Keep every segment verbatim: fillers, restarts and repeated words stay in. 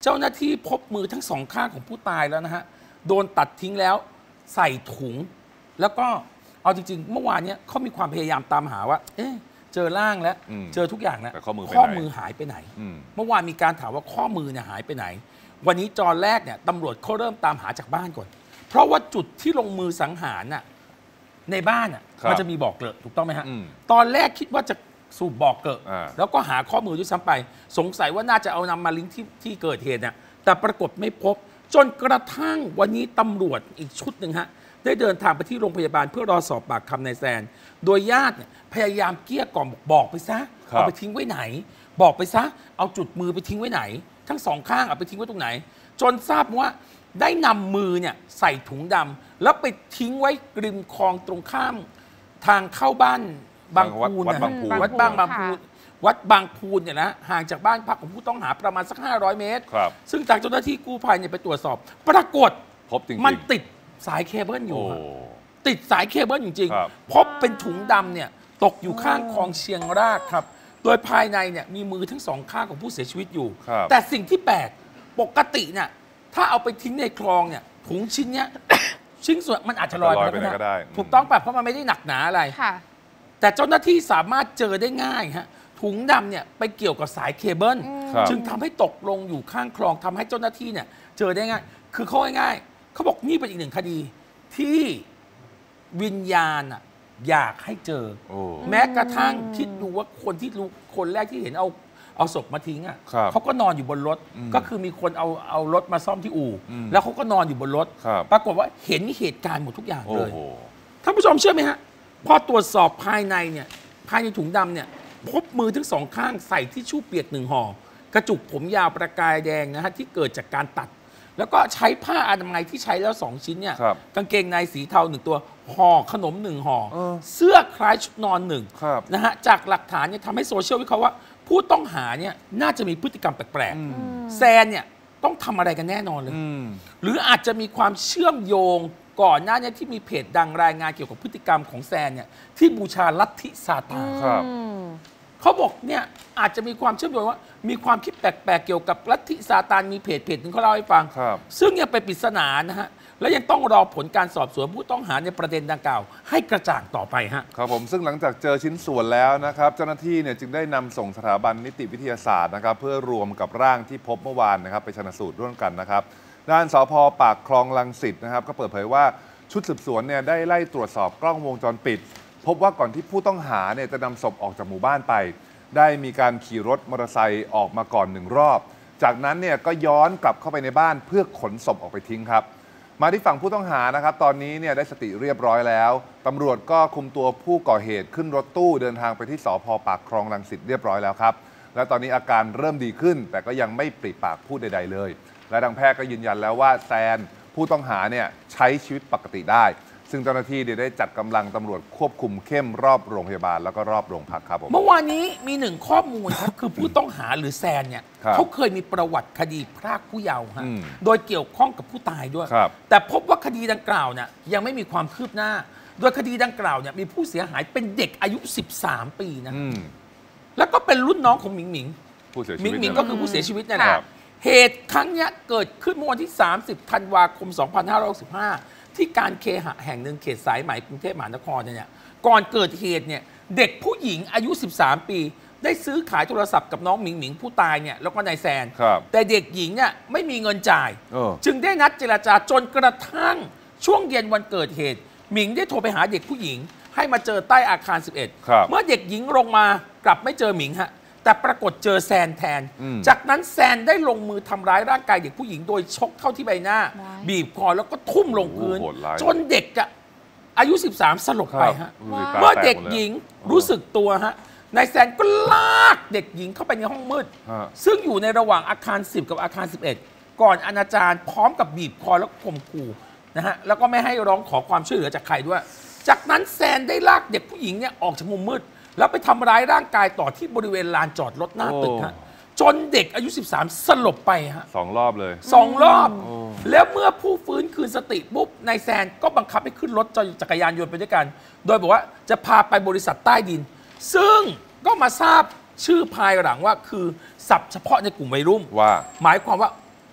เจ้าหน้าที่พบมือทั้งสองข้างของผู้ตายแล้วนะฮะโดนตัดทิ้งแล้วใส่ถุงแล้วก็เอาจริงๆเมื่อวานเนี้ยเขามีความพยายามตามหาว่าเอ๊ะเจอร่างแล้วเจอทุกอย่างแล้วข้อมือข้อมือหายไปไหนเมื่อวานมีการถามว่าข้อมือเนี่ยหายไปไหนวันนี้จอนแรกเนี่ยตำรวจเขาเริ่มตามหาจากบ้านก่อนเพราะว่าจุดที่ลงมือสังหารน่ะในบ้านอ่ะมันจะมีบ่อเกลอะถูกต้องไหมฮะตอนแรกคิดว่าจะสูบบ่อเกลอะแล้วก็หาข้อมือด้วยซ้ำไปสงสัยว่าน่าจะเอานำมาลิงก์ที่ที่เกิดเหตุเนี่ยแต่ปรากฏไม่พบจนกระทั่งวันนี้ตำรวจอีกชุดหนึ่งฮะได้เดินทางไปที่โรงพยาบาลเพื่อรอสอบปากคำนายแซนโดยญาติเนี่ยพยายามเกลี้ยกล่อมบอกไปซะเอาไปทิ้งไว้ไหนบอกไปซะเอาจุดมือไปทิ้งไว้ไหนทั้งสองข้างเอาไปทิ้งไว้ตรงไหนจนทราบว่าได้นำมือเนี่ยใส่ถุงดำแล้วไปทิ้งไว้ริมคลองตรงข้ามทางเข้าบ้านบางพูนนะวัดบางบางพูนวัดบางพูนเนี่ยนะห่างจากบ้านพักของผู้ต้องหาประมาณสักห้าร้อยเมตรซึ่งทางเจ้าหน้าที่กู้ภัยเนี่ยไปตรวจสอบปรากฏพบจริงมันติดสายเคเบิลอยู่ติดสายเคเบิลจริงๆพบเป็นถุงดำเนี่ยตกอยู่ข้างคลองเชียงรากครับโดยภายในเนี่ยมีมือทั้งสองข้างของผู้เสียชีวิตอยู่แต่สิ่งที่แปลกปกติเนี่ยถ้าเอาไปทิ้งในคลองเนี่ยถุงชิ้นเนี้ยชิ้นส่วนมันอาจจะลอยไปก็ได้ถูกต้องป่ะเพราะมันไม่ได้หนักหนาอะไรแต่เจ้าหน้าที่สามารถเจอได้ง่ายฮะถุงดำเนี่ยไปเกี่ยวกับสายเคเบิลจึงทำให้ตกลงอยู่ข้างคลองทำให้เจ้าหน้าที่เนี่ยเจอได้ง่ายคือเขาง่ายๆเขาบอกนี่เป็นอีกหนึ่งคดีที่วิญญาณอะอยากให้เจอแม้กระทั่งคิดดูว่าคนที่รู้คนแรกที่เห็นเอาเอาศพมาทิ้งอ่ะเขาก็นอนอยู่บนรถก็คือมีคนเอาเอารถมาซ่อมที่อู่แล้วเขาก็นอนอยู่บนรถปรากฏว่าเห็นเหตุการณ์หมดทุกอย่างเลยท่านผู้ชมเชื่อไหมฮะพอตรวจสอบภายในเนี่ยภายในถุงดำเนี่ยพบมือทั้งสองข้างใส่ทิชชู่เปียกหนึ่งห่อกระจุกผมยาวประกายแดงนะฮะที่เกิดจากการตัดแล้วก็ใช้ผ้าอนามัยที่ใช้แล้วสองชิ้นเนี่ยกางเกงในสีเทาหนึ่งตัวห่อขนมหนึ่งห่อเสื้อคล้ายชุดนอนหนึ่งนะฮะจากหลักฐานเนี่ยทำให้โซเชียลวิเคราะห์ว่าผู้ต้องหาเนี่ยน่าจะมีพฤติกรรมแปลกๆแซนเนี่ยต้องทำอะไรกันแน่นอนเลยหรืออาจจะมีความเชื่อมโยงก่อนหน้านี้ที่มีเพจดังรายงานเกี่ยวกับพฤติกรรมของแซนเนี่ยที่บูชาลัทธิซาตานเขาบอกเนี่ยอาจจะมีความเชื่อมโยงว่ามีความคิดแปลกๆเกี่ยวกับลัทธิซาตานมีเพจเพจนึงเขาเล่าให้ฟังซึ่งยังเป็นปริศนานะฮะและยังต้องรอผลการสอบสวนผู้ต้องหาในประเด็นดังกล่าวให้กระจ่างต่อไปฮะครับผมซึ่งหลังจากเจอชิ้นส่วนแล้วนะครับเจ้าหน้าที่เนี่ยจึงได้นำส่งสถาบันนิติวิทยาศาสตร์นะครับเพื่อรวมกับร่างที่พบเมื่อวานนะครับไปชันสูตรร่วมกันนะครับด้านสภ.ปากคลองรังสิตนะครับก็เปิดเผยว่าชุดสืบสวนเนี่ยได้ไล่ตรวจสอบกล้องวงจรปิดพบว่าก่อนที่ผู้ต้องหาเนี่ยจะนำศพออกจากหมู่บ้านไปได้มีการขี่รถมอเตอร์ไซค์ออกมาก่อนหนึ่งรอบจากนั้นเนี่ยก็ย้อนกลับเข้าไปในบ้านเพื่อขนศพออกไปทิ้งครับมาที่ฝั่งผู้ต้องหานะครับตอนนี้เนี่ยได้สติเรียบร้อยแล้วตำรวจก็คุมตัวผู้ก่อเหตุขึ้นรถตู้เดินทางไปที่สภ.ปากคลองรังสิตเรียบร้อยแล้วครับและตอนนี้อาการเริ่มดีขึ้นแต่ก็ยังไม่ปริปากพูดใดๆเลยและทางแพทย์ก็ยืนยันแล้วว่าแซนผู้ต้องหาเนี่ยใช้ชีวิตปกติได้ซึ่งเจ้าหน้าที่ได้จัดกำลังตำรวจควบคุมเข้มรอบโรงพยาบาลแล้วก็รอบโรงพักครับผมเมื่อวานนี้มีหนึ่งข้อมูลครับคือผู้ต้องหาหรือแซนเนี่ยเขาเคยมีประวัติคดีพรากผู้เยาว์ฮะโดยเกี่ยวข้องกับผู้ตายด้วยแต่พบว่าคดีดังกล่าวเนี่ยยังไม่มีความคืบหน้าโดยคดีดังกล่าวเนี่ยมีผู้เสียหายเป็นเด็กอายุสิบสามปีนะแล้วก็เป็นรุ่นน้องของหมิงหมิงหมิงหมิงก็คือผู้เสียชีวิตนั่นแหละเหตุครั้งนี้เกิดขึ้นเมื่อวันที่สามสิบธันวาคมสองพันห้าร้อยหกสิบห้าที่การเคหะแห่งหนึ่งเขตสายไหมกรุงเทพมหานครเนี่ยก่อนเกิดเหตุเนี่ยเด็กผู้หญิงอายุสิบสามปีได้ซื้อขายโทรศัพท์กับน้องหมิงหมิงผู้ตายเนี่ยแล้วก็นายแซนแต่เด็กหญิงเนี่ยไม่มีเงินจ่ายจึงได้นัดเจรจาจนกระทั่งช่วงเย็นวันเกิดเหตุหมิงได้โทรไปหาเด็กผู้หญิงให้มาเจอใต้อาคารสิบเอ็ดเมื่อเด็กหญิงลงมากลับไม่เจอหมิงฮะแต่ปรากฏเจอแซนแทนจากนั้นแซนได้ลงมือทำร้ายร่างกายเด็กผู้หญิงโดยชกเข้าที่ใบหน้าบีบคอแล้วก็ทุ่มลงพื้นจนเด็กอะอายุสิบสามสลบไปฮะเมื่อเด็กหญิงรู้สึกตัวฮะนายแซนก็ลากเด็กหญิงเข้าไปในห้องมืดซึ่งอยู่ในระหว่างอาคารสิบกับอาคารสิบเอ็ดก่อนอนาจารพร้อมกับบีบคอแล้วข่มขู่นะฮะแล้วก็ไม่ให้ร้องขอความช่วยเหลือจากใครด้วยจากนั้นแซนได้ลากเด็กผู้หญิงเนี่ยออกจากมุมมืดแล้วไปทำร้ายร่างกายต่อที่บริเวณลานจอดรถหน้าตึกฮะจนเด็กอายุสิบสามสลบไปฮะสองรอบเลยสองรอบแล้วเมื่อผู้ฟื้นคืนสติปุ๊บนายแซนก็บังคับให้ขึ้นรถจักรยานยนต์ไปด้วยกันโดยบอกว่าจะพาไปบริษัทใต้ดินซึ่งก็มาทราบชื่อภายหลังว่าคือศัพท์เฉพาะในกลุ่มวัยรุ่นว่าหมายความว่า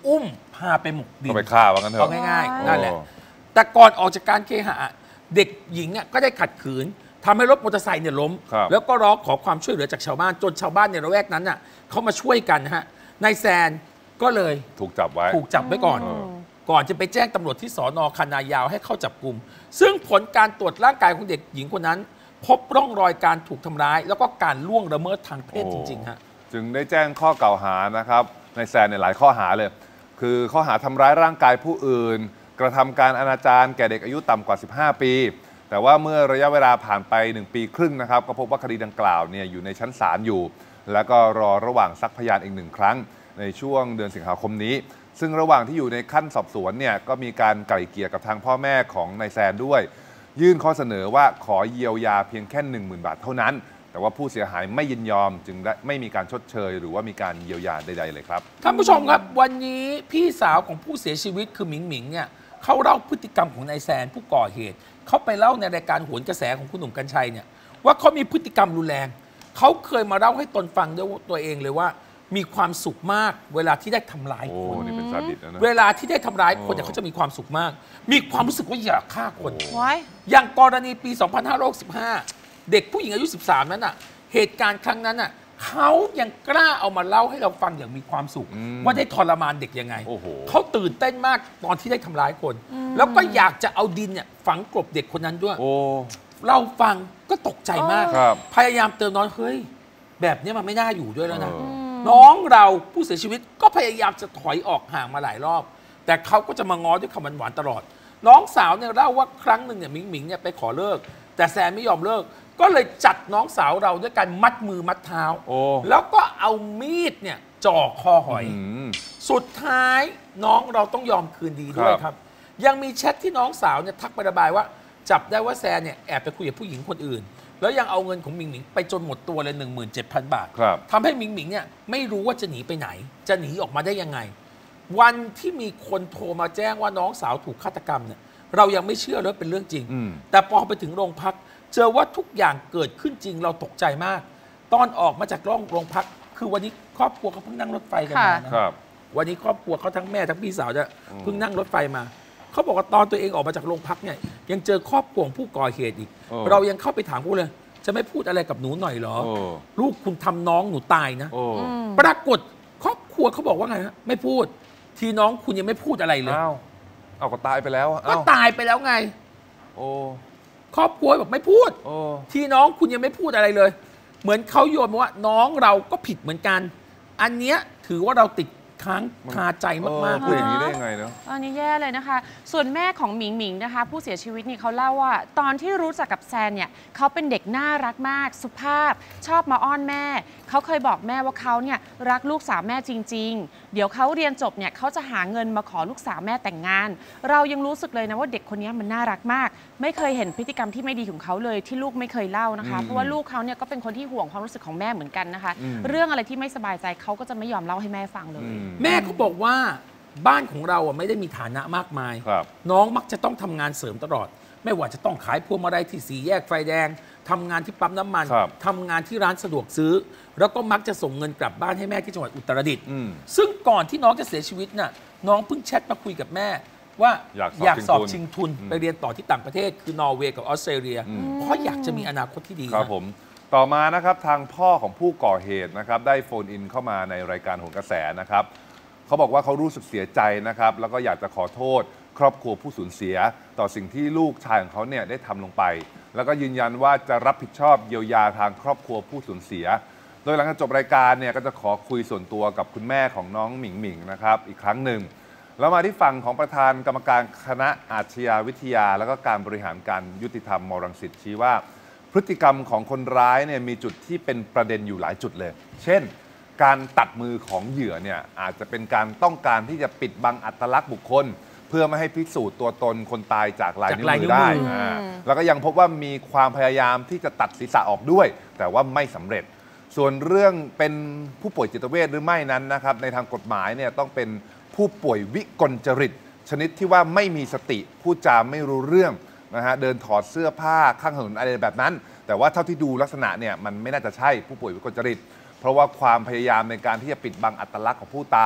อุ้มพาไปหมกดินก็ไปฆ่าว่างั้นเถอะเอาง่ายๆนั่นแหละแต่ก่อนออกจากการเคหะเด็กหญิงก็ได้ขัดขืนทำให้รถมอเตอร์ไซค์เนี่ยล้มแล้วก็ร้องขอความช่วยเหลือจากชาวบ้านจนชาวบ้านในละแวกนั้นน่ะเขามาช่วยกันนะฮะนายแซนก็เลยถูกจับไว้ถูกจับไว้ก่อนก่อนจะไปแจ้งตำรวจที่สนคณะยาวให้เข้าจับกลุ่มซึ่งผลการตรวจร่างกายของเด็กหญิงคนนั้นพบร่องรอยการถูกทำร้ายแล้วก็การล่วงละเมิดทางเพศจริงๆฮะจึงได้แจ้งข้อกล่าวหานะครับนายแซนในหลายข้อหาเลยคือข้อหาทำร้ายร่างกายผู้อื่นกระทำการอนาจารแก่เด็กอายุต่ำกว่าสิบห้าปีแต่ว่าเมื่อระยะเวลาผ่านไปหนึ่งปีครึ่งนะครับก็พบว่าคดีดังกล่าวเนี่ยอยู่ในชั้นศาลอยู่แล้วก็รอระหว่างซักพยานอีกหนึ่งครั้งในช่วงเดือนสิงหาคมนี้ซึ่งระหว่างที่อยู่ในขั้นสอบสวนเนี่ยก็มีการไกล่เกลี่ยกับทางพ่อแม่ของนายแซนด้วยยื่นข้อเสนอว่าขอเยียวยาเพียงแค่ หนึ่งหมื่น บาทเท่านั้นแต่ว่าผู้เสียหายไม่ยินยอมจึงได้ไม่มีการชดเชยหรือว่ามีการเยียวยาใดๆเลยครับท่านผู้ชมครับวันนี้พี่สาวของผู้เสียชีวิตคือหมิงหมิงเนี่ยเขาเล่าพฤติกรรมของนายแซนผู้ก่อเหตุเขาไปเล่าในรายการโหนกระแสของคุณหนุ่มกัญชัยเนี่ยว่าเขามีพฤติกรรมรุนแรงเขาเคยมาเล่าให้ตนฟังด้วยตัวเองเลยว่ามีความสุขมากเวลาที่ได้ทำร้ายคนนี่เป็นซาดิสนะเวลาที่ได้ทำร้ายคนเนี่ยเขาจะมีความสุขมากมีความรู้สึกว่าอยากฆ่าคน Why? อย่างกรณีปี สองพันห้าร้อยหกสิบห้า เด็กผู้หญิงอายุ สิบสาม นั้นน่ะเหตุการณ์ครั้งนั้นน่ะเขายังกล้าเอามาเล่าให้เราฟังอย่างมีความสุขว่าได้ทรมานเด็กยังไงเขาตื่นเต้นมากตอนที่ได้ทำร้ายคนแล้วก็อยากจะเอาดินเนี่ยฝังกลบเด็กคนนั้นด้วยเราฟังก็ตกใจมากพยายามเตือนน้องเฮ้ยแบบนี้มันไม่น่าอยู่ด้วยแล้วนะน้องเราผู้เสียชีวิตก็พยายามจะถอยออกห่างมาหลายรอบแต่เขาก็จะมาง้อด้วยคำหวานๆตลอดน้องสาวเนี่ยเล่าว่าครั้งหนึ่งเนี่ยหมิงหมิงเนี่ยไปขอเลิกแต่แซนไม่ยอมเลิกก็เลยจัดน้องสาวเราด้วยการมัดมือมัดเท้าแล้วก็เอามีดเนี่ยจ่อคอหอยสุดท้ายน้องเราต้องยอมคืนดีด้วยครับยังมีแชทที่น้องสาวเนี่ยทักไประบายว่าจับได้ว่าแซนเนี่ยแอบไปคุยกับผู้หญิงคนอื่นแล้วยังเอาเงินของหมิงหมิงไปจนหมดตัวเลย หนึ่งหมื่นเจ็ดพัน บาททำให้หมิงหมิงเนี่ยไม่รู้ว่าจะหนีไปไหนจะหนีออกมาได้ยังไงวันที่มีคนโทรมาแจ้งว่าน้องสาวถูกฆาตกรรมเนี่ยเรายังไม่เชื่อเลยเป็นเรื่องจริงแต่พอไปถึงโรงพักเจอว่าทุกอย่างเกิดขึ้นจริงเราตกใจมากตอนออกมาจากโรงโรงพักคือวันนี้ครอบครัวเขาเพิ่งนั่งรถไฟกันมานะวันนี้ครอบครัวเขาทั้งแม่ทั้งพี่สาวจะเพิ่งนั่งรถไฟมาเขาบอกว่าตอนตัวเองออกมาจากโรงพักเนี่ยยังเจอครอบครัวผู้ก่อเหตุอีกเรายังเข้าไปถามเขาเลยจะไม่พูดอะไรกับหนูหน่อยเหรอลูกคุณทำน้องหนูตายนะปรากฏครอบครัวเขาบอกว่าไงฮะไม่พูดทีน้องคุณยังไม่พูดอะไรเลยอ้าวเอาก็ตายไปแล้วก็ตายไปแล้วไงโอ้ครอบครัวบอกไม่พูดทีน้องคุณยังไม่พูดอะไรเลยเหมือนเขาโยนมาว่าน้องเราก็ผิดเหมือนกันอันเนี้ยถือว่าเราติดค้างคาใจมากๆเลยอย่างนี้ได้ยังไงเนาะอันนี้แย่เลยนะคะส่วนแม่ของหมิงหมิงนะคะผู้เสียชีวิตนี่เขาเล่าว่าตอนที่รู้จักกับแซนเนี่ยเขาเป็นเด็กน่ารักมากสุภาพชอบมาอ้อนแม่เขาเคยบอกแม่ว่าเขาเนี่ยรักลูกสาวแม่จริงๆเดี๋ยวเขาเรียนจบเนี่ยเขาจะหาเงินมาขอลูกสาวแม่แต่งงานเรายังรู้สึกเลยนะว่าเด็กคนนี้มันน่ารักมากไม่เคยเห็นพฤติกรรมที่ไม่ดีของเขาเลยที่ลูกไม่เคยเล่านะคะเพราะว่าลูกเขาเนี่ยก็เป็นคนที่ห่วงความรู้สึกของแม่เหมือนกันนะคะเรื่องอะไรที่ไม่สบายใจเขาก็จะไม่ยอมเล่าให้แม่ฟังเลยแม่เขาบอกว่าบ้านของเราอ่ะไม่ได้มีฐานะมากมายน้องมักจะต้องทำงานเสริมตลอดไม่ว่าจะต้องขายพวงมาลัยที่สี่แยกไฟแดงทำงานที่ปั๊มน้ำมันทำงานที่ร้านสะดวกซื้อแล้วก็มักจะส่งเงินกลับบ้านให้แม่ที่จังหวัดอุตรดิตถ์ซึ่งก่อนที่น้องจะเสียชีวิตน่ะน้องเพิ่งแชทมาคุยกับแม่ว่าอยากสอบชิงทุนไปเรียนต่อที่ต่างประเทศคือนอร์เวย์กับออสเตรเลียเพราะอยากจะมีอนาคตที่ดีครับผมต่อมานะครับทางพ่อของผู้ก่อเหตุนะครับได้โฟนอินเข้ามาในรายการโหนกระแสนะครับเขาบอกว่าเขารู้สึกเสียใจนะครับแล้วก็อยากจะขอโทษครอบครัวผู้สูญเสียต่อสิ่งที่ลูกชายของเขาเนี่ยได้ทำลงไปแล้วก็ยืนยันว่าจะรับผิดชอบเยียวยาทางครอบครัวผู้สูญเสียโดยหลังจากจบรายการเนี่ยก็จะขอคุยส่วนตัวกับคุณแม่ของน้องหมิงหมิงนะครับอีกครั้งหนึ่งแล้วมาที่ฝั่งของประธานกรรมการคณะอาชญาวิทยาและก็การบริหารการยุติธรรมมรังสิตชี้ว่าพฤติกรรมของคนร้ายเนี่ยมีจุดที่เป็นประเด็นอยู่หลายจุดเลยเช่นการตัดมือของเหยื่อเนี่ยอาจจะเป็นการต้องการที่จะปิดบังอัตลักษณ์บุคคลเพื่อไม่ให้พิสูจน์ตัวตนคนตายจากลายนิ้วมือได้แล้วก็ยังพบว่ามีความพยายามที่จะตัดศีรษะออกด้วยแต่ว่าไม่สำเร็จส่วนเรื่องเป็นผู้ป่วยจิตเวชหรือไม่นั้นนะครับในทางกฎหมายเนี่ยต้องเป็นผู้ป่วยวิกลจริตชนิดที่ว่าไม่มีสติพูดจาไม่รู้เรื่องนะฮะเดินถอดเสื้อผ้าข้างถนนอะไรแบบนั้นแต่ว่าเท่าที่ดูลักษณะเนี่ยมันไม่น่าจะใช่ผู้ป่วยวิกลจริตเพราะว่าความพยายามในการที่จะปิดบังอัตลักษณ์ของผู้ตาย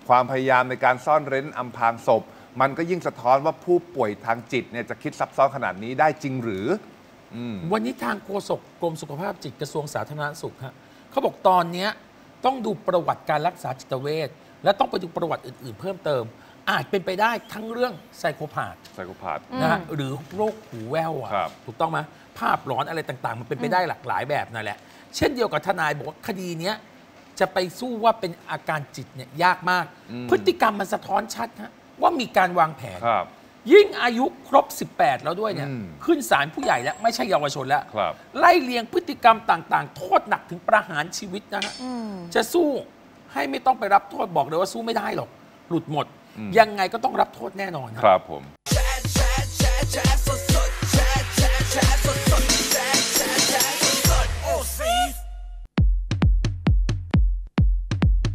ความพยายามในการซ่อนเร้นอำพรางศพมันก็ยิ่งสะท้อนว่าผู้ป่วยทางจิตเนี่ยจะคิดซับซ้อนขนาดนี้ได้จริงหรือวันนี้ทางโฆษกกรมสุขภาพจิตกระทรวงสาธารณสุขฮะเขาบอกตอนนี้ต้องดูประวัติการรักษาจิตเวชและต้องไปดูประวัติอื่นๆเพิ่มเติมอาจเป็นไปได้ทั้งเรื่องไซโคพาธไซโคพาธนะฮะหรือโรคหูแว่วอ่ะถูกต้องไหมภาพหลอนอะไรต่างๆมันเป็นไปได้หลากหลายแบบนั่นแหละเช่นเดียวกับทนายบอกว่าคดีนี้จะไปสู้ว่าเป็นอาการจิตเนี่ยยากมากพฤติกรรมมันสะท้อนชัดฮะว่ามีการวางแผนยิ่งอายุครบสิบแปดแล้วด้วยเนี่ยขึ้นศาลผู้ใหญ่แล้วไม่ใช่เยาวชนแล้วไล่เลียงพฤติกรรมต่างๆโทษหนักถึงประหารชีวิตนะฮะจะสู้ให้ไม่ต้องไปรับโทษบอกเลยว่าสู้ไม่ได้หรอกหลุดหมดยังไงก็ต้องรับโทษแน่นอนครับผม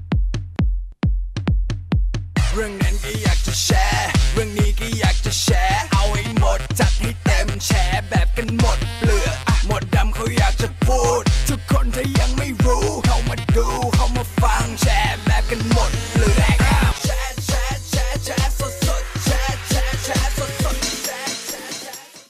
เรื่องนั้นก็อยากจะแชร์เรื่องนี้ก็อยากจะแชร์